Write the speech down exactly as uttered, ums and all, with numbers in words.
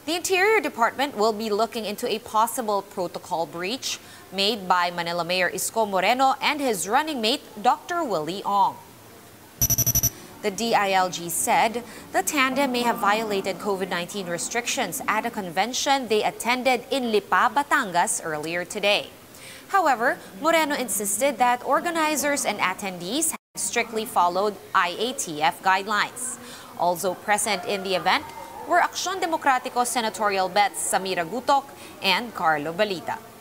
The Interior Department will be looking into a possible protocol breach made by Manila Mayor Isko Moreno and his running mate, Doctor Willie Ong. The D I L G said the tandem may have violated COVID nineteen restrictions at a convention they attended in Lipa, Batangas earlier today. However, Moreno insisted that organizers and attendees had strictly followed I A T F guidelines. Also present in the event were Aksyon Demokratiko senatorial bets Samira Gutok and Carlo Balita.